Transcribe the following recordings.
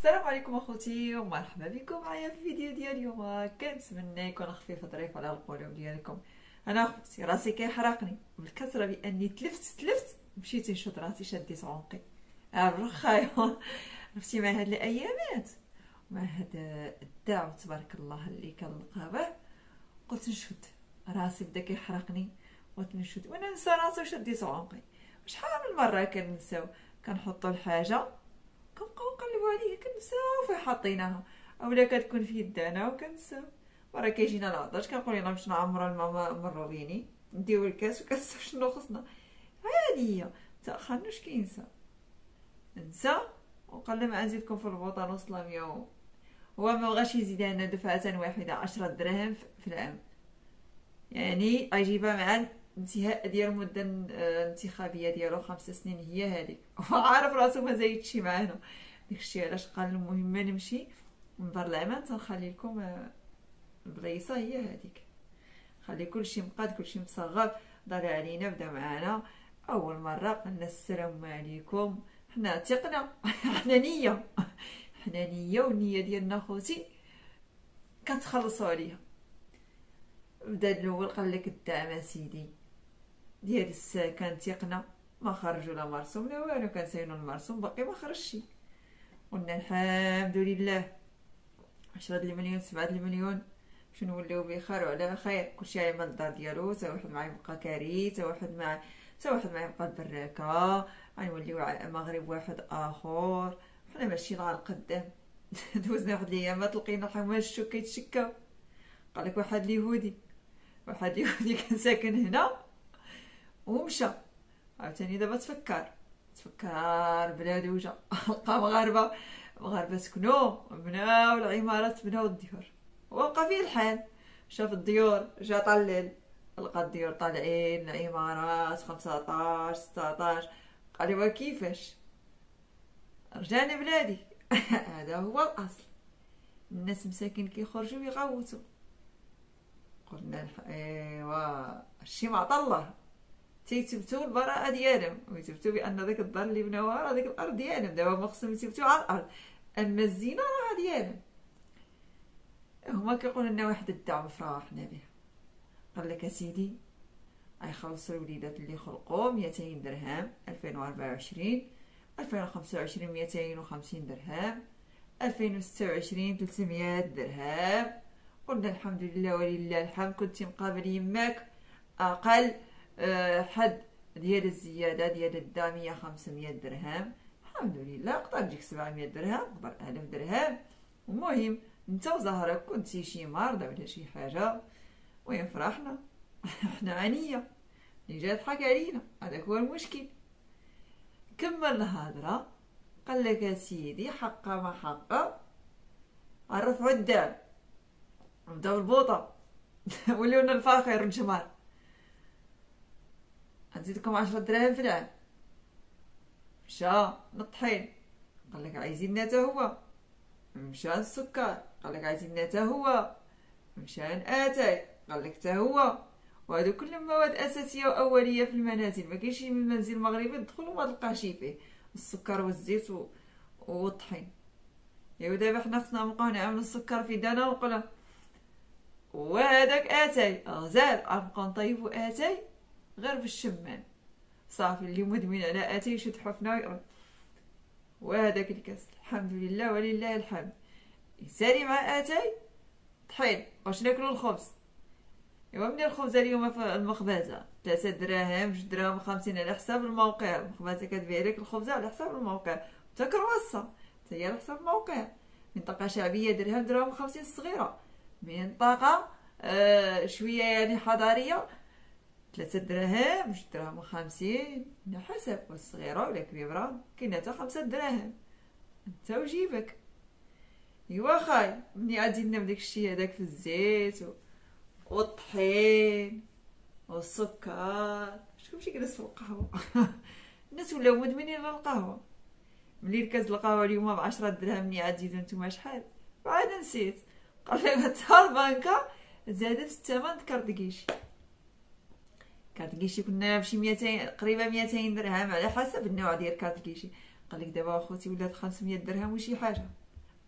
السلام عليكم اخوتي ومرحبا بكم معايا في الفيديو ديال اليوم. كنتمنى يكون خفيف ظريف على القلوب ديالكم. انا اخوتي راسي كيحرقني بالكثره باني تلفت مشيت نشد راسي شديت عنقي بالرخاية. عرفتي مع هاد الايامات مع هاد الداع تبارك الله اللي كنلقى به، قلت نشد راسي بدا كيحرقني، قلت نشد وانا نسى راسي وشديت عنقي. شحال من مره كننساو كنحطوا الحاجه كنبقاو نقلبوا عليها كنساو فين حاطيناها، اولا كتكون في يدانا وكنساو. مرة كيجينا العطش كنقول يلاه باش نعمرو الماء مروريني نديو الكاس وكنساو شنو خصنا. عادي هي تا خانوش كينسى نسى. وقال ما نزيدكم في البوطه نص لامية هو ما بغاش يزيد لنا دفعه واحده 10 دراهم في العام، يعني غيجيبها مع انتهاء ديال المده الانتخابيه ديالو 5 سنين هي هذيك. وعارف راسو ما زايدشي معانا، داكشي علاش قال المهم ما نمشي من دار العمل تنخلي لكم البلايصه هي هذيك، خلي كلشي مقاد كلشي مصغر. دار علينا بدا معانا اول مره قلنا السلام عليكم، حنا ثقنا حنا نيه حنا نيه والنيه ديالنا خوتي كتخلصوا عليها. بدا الاول قال لك الدعم سيدي ديال السكن تيقنا ما خرجوا لا مرسوم لا والو، كان ساينو المرسوم باقي ما خرجش. قلنا الحمد لله 10 المليون 7 المليون باش نوليو بخير وعلى خير، كلشي على الدار ديالو، تا واحد ما يبقى كاري، تا واحد ما يبقى البراكه، غنوليو مغرب واحد اخر. حنا ماشيين على القدام. دوزنا واحد الايامات لقينا حماشو كيتشكاو، قال لك واحد اليهودي كان ساكن هنا ومشى. عاوتاني دابا تفكر بلادو وجا لقى مغاربه سكنوا بناو العمارات بناو الديور وبقى فيه الحال. شاف الديور جا طلل لقى الديور طالعين العمارات 15 16، قال لي كيفاش رجعني بلادي. هذا هو الاصل، الناس مساكين كيخرجوا يغوتوا. قلنا ايوا هادشي معطى الله، تيثبتوا البراءه ديالهم ويثبتوا بان داك الدار اللي بناوها راه ديك الارض ديالهم. دابا ما خصهم يثبتوا على الارض، اما الزينه راه ديالهم. هما كيقولوا لنا واحد الدعم فرحنا به. قال لك اسيدي غيخلصوا الوليدات اللي خلقوا 200 درهم 2024، 2025 250 درهم، 2026 300 درهم. قلنا الحمد لله ولله الحمد. كنت مقابل يماك اقل حد ديال الزياده ديال الدا 100 500 درهم، الحمد لله قدر تجيك 700 درهم قدر 1000 درهم. المهم انت وزهره كنتي شي مرضى ولا شي حاجه وين فرحنا. حنا عنيه اللي جا ضحك علينا، هذاك هو المشكل. كمل الهضره قال لك اسيدي حقا ما حقا عرفوا الدار بداو البوطه وليونا الفاخر والجمار. نزيدكم 10 دراهم في العام. مشى للطحين قال لك عايزيننا حتى هو. مشى السكر قال لك عايزيننا حتى هو. مشى اتاي قال لك حتى هو. وهادو كلهم مواد اساسيه واوليه في المنازل، ما كاينش من منزل مغربي تدخل وما تلقاش فيه السكر والزيت والطحين. ايوا دابا حنا خصنا نبقاو نعملوا السكر في دانا ونقولوا وهداك اتاي غزال غنبقاو نطيبوا اتاي غير بالشمان صافي. اللي مدمن على اتاي يشد حفنه ويقرب. وهداك الكاس الحمد لله ولله الحمد يسالي مع اتاي طحين. واش ناكلوا الخبز؟ ايوا من الخبز اليوم في المخبزه 3 دراهم 2 دراهم 50 على حساب الموقع. المخبزه كتبيع لك الخبزه على حساب الموقع، حتى كرواسه حتى هي على حساب الموقع. منطقه شعبيه دراهم 50 الصغيره، منطقه شويه يعني حضاريه 3 دراهم 2 دراهم 50 على حسب، والصغيره ولا كبيره كاينه حتى 5 دراهم انت وجيبك. ايوا خاي مني غادي لنا بداك الشيء هذاك في الزيت والطحين والسكر. شكون مشي جلس في القهوه؟ الناس ولاو مدمنين على القهوه. ملي كاس القهوه اليوم ب10 دراهم ملي عاد تزيدو نتوما شحال؟ عاد نسيت. قال لي حتى البنكه زادت الثمن كارطكيشي. كارطكيشي كنا بشي 200 قريبه 200 درهم على حسب النوع ديال كارطكيشي. قال لك دابا اخوتي ولات 500 درهم وشي حاجه.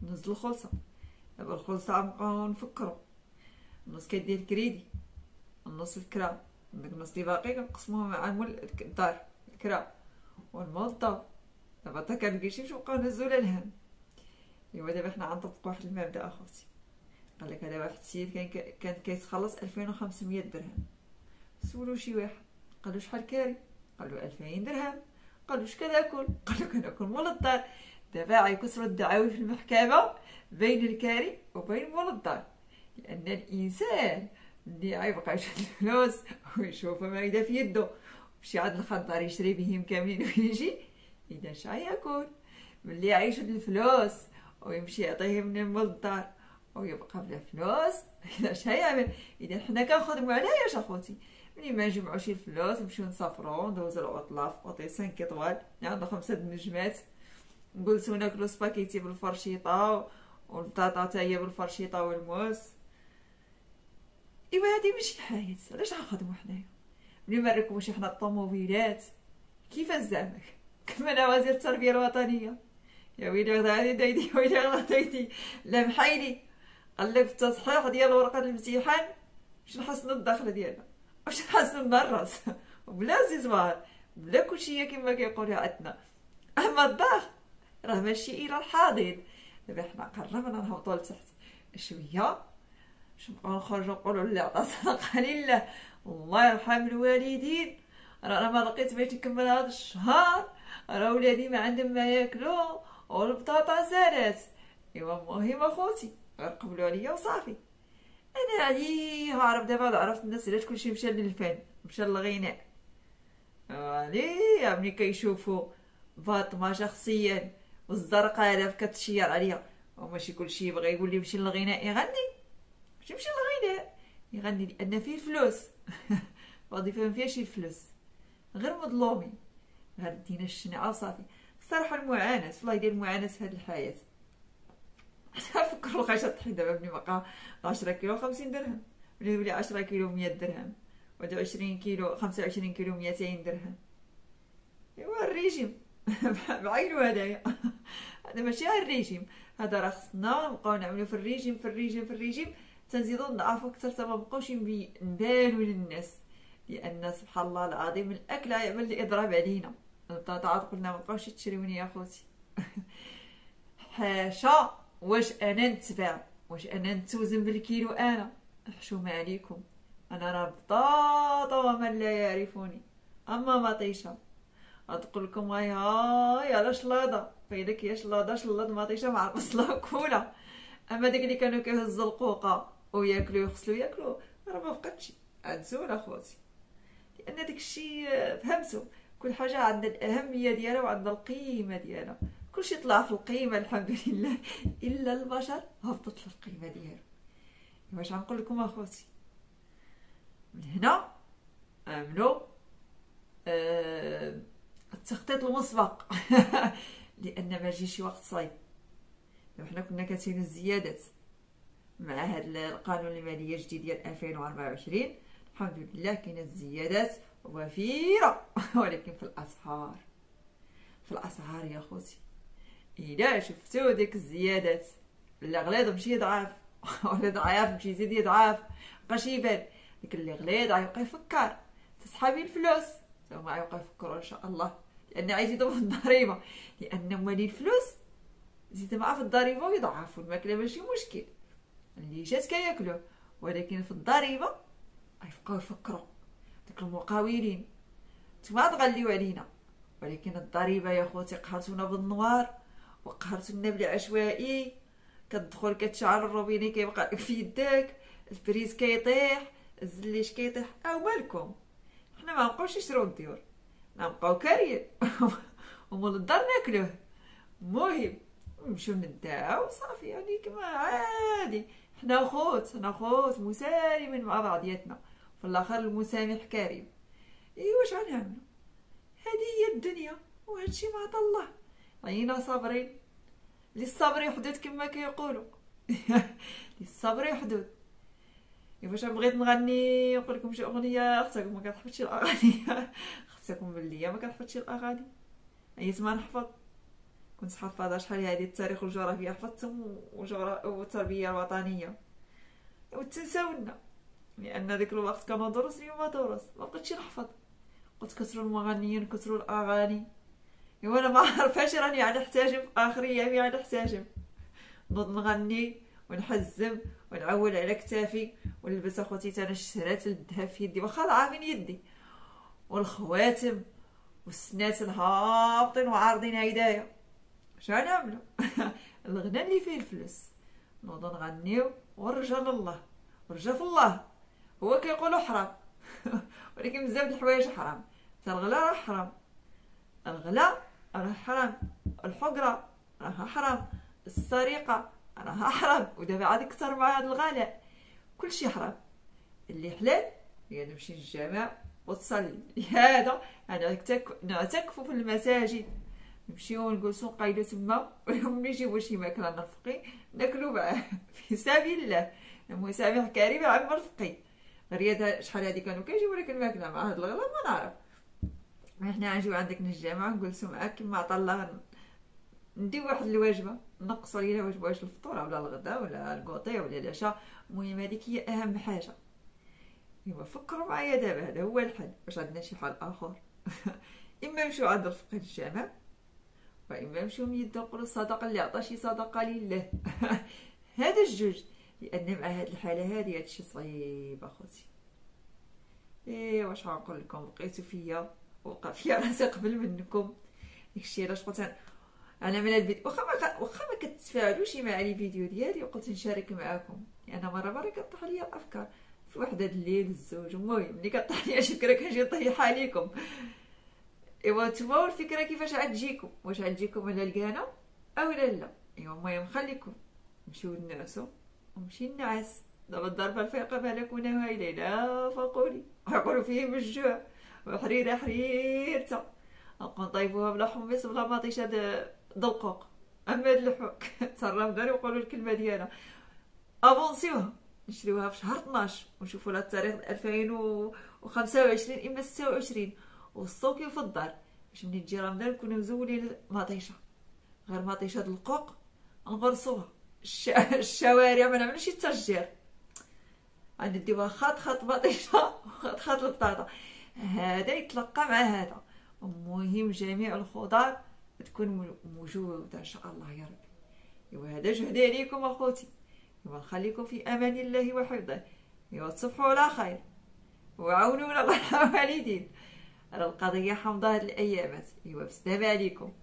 نزل الخلصه. دابا الخلصه غنبقاو نفكرو، النص كيدير الكريدي، النص الكرا، داك النص اللي باقي كنقسموه مع مول الدار الكرا والموظف. دابا حتى كنبقيش نبقاو نهزو للهم. ايوا دابا حنا غنطبقوا واحد المبدا اخوتي. قال لك هذا واحد السيد كان كيتخلص 2500 درهم. سولو شي واحد قال له شحال كاري؟ قال له 2000 درهم. قال له اش كتاكل؟ قال له كناكل مول الدار. دابا غيكسروا الدعاوي في المحكمه بين الكاري وبين مول الدار، لان الانسان اللي غيبقى يشد الفلوس ويشوف ما اذا في يده مشي عند الخضار يشري بهم كاملين ويجي، اذا شا ياكل؟ ملي غيشد الفلوس ويمشي يعطيهم من مول الدار ويبقى بلا فلوس، اذا شا يعمل؟ اذا حنا كنخدموا على ياش اخوتي؟ ملي ما نجمعوش الفلوس نمشيو نسافرو ندوزو العطله في اوتيل 5 اطوال اللي عنده 5 نجمات، نجلسو ناكلو سباكيتي بالفرشيطه والبطاطا حتى هي بالفرشيطه والموس. ايوا هادي ماشي الحياه. علاش غنخدمو حنايا؟ ملي ما نركبوش حنا الطوموبيلات كيفاش زعما؟ كما انا وزير التربيه الوطنيه يا ويلي غدا دايدي ويلي غدا دايدي لا محايلي. قال لك في التصحيح ديال ورقه الامتحان باش نحسنوا الدخل ديالنا، باش نحسنوا النراس وبلا زيزوار بلا كلشي كما كيقولوا عندنا. اما الضغط راه ماشي الى الحاضر. دابا حنا قربنا نهبطوا لتحت شويه باش نبقاو نخرجوا نقولوا اللي عطا صدقه لله الله يرحم الوالدين. راه انا ما لقيت بيت نكمل هذا الشهر، راه ولادي ما عندهم ما ياكلوا والبطاطا زادت. ايوا المهم اخوتي قبلوا عليا وصافي. انا عليه عارف دابا عرفت الناس علاش كلشي مشى للفن مشى للغناء. عليه ملي كيشوفوا فاطمه شخصيا والزرقاء لاف كتشير عليا وماشي كلشي يبغي يقول لي مشي للغناء يغني. ماشي مشي للغناء يغني لان فيه الفلوس. الوظيفه ما فيهاش الفلوس، غير مظلومين غير دينا الشنعه وصافي. الصراحه المعاناه والله يدير المعاناه في هذه الحياه. فكروا القيشه طحي دابا ملي بقى 10 كيلو 50 درهم، ملي يولي 10 كيلو 100 درهم، ولا 20 كيلو 25 كيلو 200 درهم. ايوا الريجيم بعينو هدايا. هذا ماشي غير الريجيم، هذا راه خصنا نبقاو نعملو في الريجيم في الريجيم في الريجيم تنزيدو نضعفو اكثر حتى ما بقاوش نبانو للناس، لان سبحان الله العظيم الاكل يعمل الاضراب علينا. البطاطا قلنا ما بقاوش تشريوني يا خوتي. حاشا واش انا نتبع، واش انا نتوزن بالكيلو؟ انا حشومه عليكم، انا راه بطاطا ومن لا يعرفني. اما مطيشه غتقول لكم هاي على شلاضه فايدك يا شلاضه شلاض مطيشه مع البصله كولا. اما داك اللي كانوا كيهزوا القوقه وياكلوا يغسلوا ياكلوا راه ما بقاتش عدسول اخواتي، لان داك الشيء فهمتوا كل حاجه عندها الاهميه ديالها وعندها القيمه ديالها. كلشي طلع في القيمه الحمد لله الا البشر هبطت في القيمه ديالو. واش غنقول لكم اخوتي؟ من هنا امنوا التخطيط المسبق. لان ما جيش شي وقت صعيب. دابا حنا كنا كاتبين الزيادات مع هذا القانون الماليه الجديد ديال 2024. الحمد لله كاينه الزيادات وفيره. ولكن في الاسعار، في الاسعار يا خوتي الا شفتوا ديك الزيادات اللي غليظ ماشي ضعاف ولا ضعاف ماشي يزيد يضعاف بقاش يبان. ديك اللي غليظ غيبقى يفكر تسحبي الفلوس ثم غيبقى يفكروا ان شاء الله، لان غيزيدوا في الضريبه، لان مالي الفلوس زيد معاه في الضريبه ويضعفوا الماكله ماشي مشكل اللي جات كياكلوه، ولكن في الضريبه غيبقاو يفكروا. داك المقاولين نتوما تغليو علينا، ولكن الضريبه يا خوتي قهرتونا بالنوار وقهرتونا بالعشوائي. كتدخل كتشعل الروبيني كيبقى لك في يدك، البريز كيطيح، الزليش كيطيح. او مالكم حنا ما نبقاوش نشريو الديور، نبقاو كاريين ومول الدار ناكلوه. المهم نمشيو ندعاو صافي، يعني كما عادي. حنا خوت مسالمين مع بعضياتنا، في الاخر المسامح كريم. ايوا واش غنعملو؟ هذه هي الدنيا وهادشي ما عطا الله. عينا صابرين، للصبر حدود كما كيقولوا. للصبر حدود. فاش بغيت نغني نقول لكم شي اغنيه اختكم ما كتحفظش الاغاني. اختكم باللي ما كتحفظش الاغاني، ايت ما نحفظ كنت حافظه شحال هادي التاريخ والجغرافيا حفظتهم والتربيه الوطنيه، وتنساونا لان ديك الوقت كانوا دروس اليوم دروس ما بقيتش نحفظ. قلت كثروا المغنيين كثروا الاغاني، وانا ما عارفاش راني غادي نحتاجم في اخر ايامي، غادي نحتاجم نوض نغني ونحزم ونعول على كتافي ونلبس اخوتي تانا الشرات الذهب في يدي واخا ضعافين يدي، والخواتم والسنات هابطين وعارضين هيدايا. شنو نعملو؟ الغنى اللي فيه الفلوس نوضو نغنيو ونرجع لله ورجع في الله. هو كيقولوا حرام ولكن بزاف د الحوايج حرام، حتى الغلا راه حرام، الغلا راه حرام، الحقره راه حرام، السرقه راه حرام، ودابا عاد كثر مع هذا الغلاء كلشي حرام. اللي حلال هي نمشي للجامع وتصلي، لهذا انا نعتكفوا في المساجد، نمشيو نجلسو نقيدو تما وملي يجيبو شي ماكله نرفقي ناكلو معاه في سبيل الله. المسامح كريم عم رفقي. غير شحال هادي كانوا كيجيبو لك الماكله مع هاد الغلا ما نعرف. حنا نجيو عندك الجامع نجلسو معاك كيما عطا الله، نديو واحد الوجبه نقصوا علينا وجبه واش الفطور ولا الغداء ولا الكوطي ولا العشاء، المهم هذيك هي اهم حاجه. ايوا فكروا معايا دابا هذا هو الحل. واش عندنا شي حل اخر؟ اما نمشيو عند الفقيه الجامع، واما نمشيو نيدو نقولوا الصدقه اللي عطا شي صدقه لله. هذا الجوج، لان مع هاد الحاله هادي هادشي صعيب اخوتي. واش غنقول لكم، بقيتو فيا وقع فيا راسي قبل منكم. داكشي علاش قلت انا من الفيديو واخا ما كتفاعلوش مع لي فيديو ديالي، وقلت نشارك معكم لان مره كطيح ليا الافكار في وحده الليل الزوج. المهم ملي كطيح ليا شي فكره كنجي نطيحها عليكم. ايوا نتوما الفكره كيفاش غتجيكم، واش غتجيكم على الكانه او لا؟ ايوا المهم خليكم نمشيو نعسو ونمشي نعس. دابا الضربه الفايقه بالكون هايله لا فقولي يقولوا فيه من الجوع وحريره حريرته نبقاو نطيبوها بلا حمص بلا مطيشه دلقوق. اما هاد الحوك تا رمضان يقولوا الكلمه ديالها افونسيوها نشريوها في شهر 12 ونشوفوا لها التاريخ 2025 اما 26 والصوكي في الدار باش ملي تجي رمضان نكونوا مزولين مطيشه، غير مطيشه دلقوق نغرسوها الشوارع ما نعملوش التشجير، غنديوها خط مطيشه وخط البطاطا، هذا يتلقى مع هذا. المهم جميع الخضار تكون موجوده ان شاء الله يا ربي. ايوا هذا جهدي عليكم اخوتي، ايوا نخليكم في امان الله وحفظه، ايوا تصبحوا على خير وعاونونا الله الوالدين. راه القضيه حامضه هاد الايامات. ايوا بسلامه عليكم.